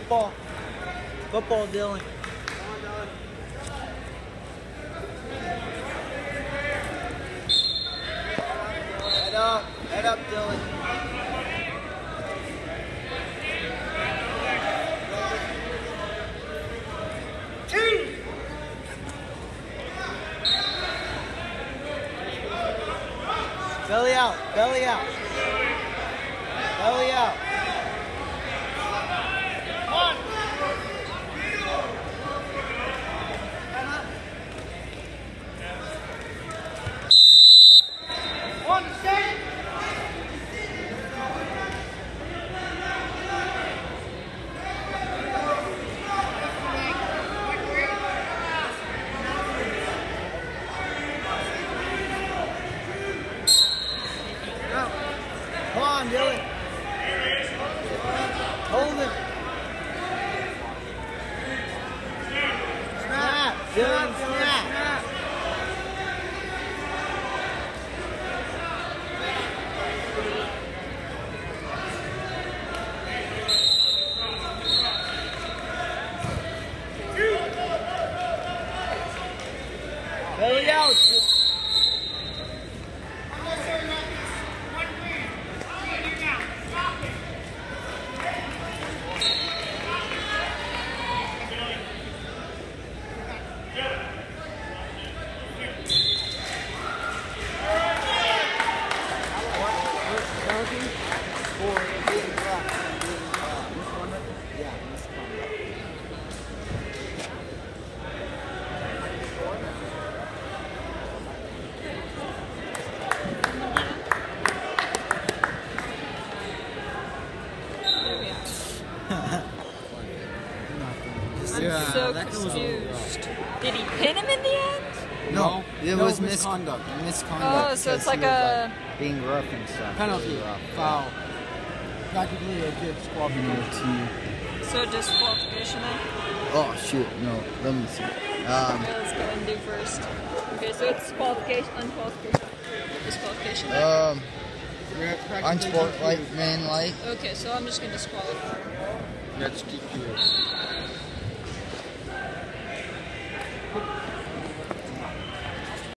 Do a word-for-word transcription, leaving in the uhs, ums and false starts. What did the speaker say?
Football. Football, Dylan. Head up. Head up, Dylan. Belly out, belly out. Belly out. One. One, stay. Come on, Dylan. Hold it. Snap. Dylan, snap. Belly out. I'm Yeah, so that was confused. Did he pin him in the end? No, it no, was misconduct. Mis misconduct. Oh, so it's because like he was, a like, being rough and stuff. Penalty, Really rough. foul. Practically a disqualification. so disqualification then? Oh shit, no. Let me see. Um, Okay, let's go and do first. Okay, so it's qualification, unqualification, disqualification. Then? um, You're practically on sport D Q. light, man light. Okay, so I'm just gonna disqualify. That's D Q.